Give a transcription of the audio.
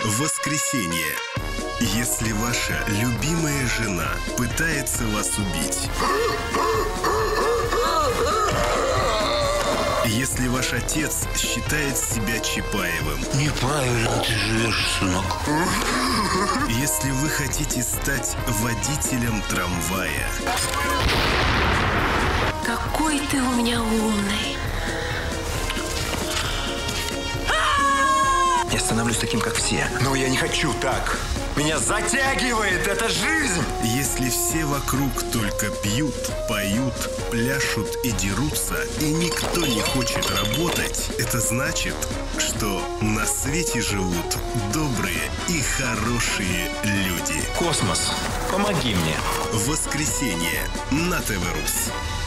Воскресенье. Если ваша любимая жена пытается вас убить. Если ваш отец считает себя Чапаевым. Неправильно ты живешь, сынок. Если вы хотите стать водителем трамвая. Какой ты у меня умный. Я становлюсь таким, как все. Но я не хочу так. Меня затягивает эта жизнь. Если все вокруг только пьют, поют, пляшут и дерутся, и никто не хочет работать, это значит, что на свете живут добрые и хорошие люди. Космос, помоги мне. Воскресенье на ТВ Рус.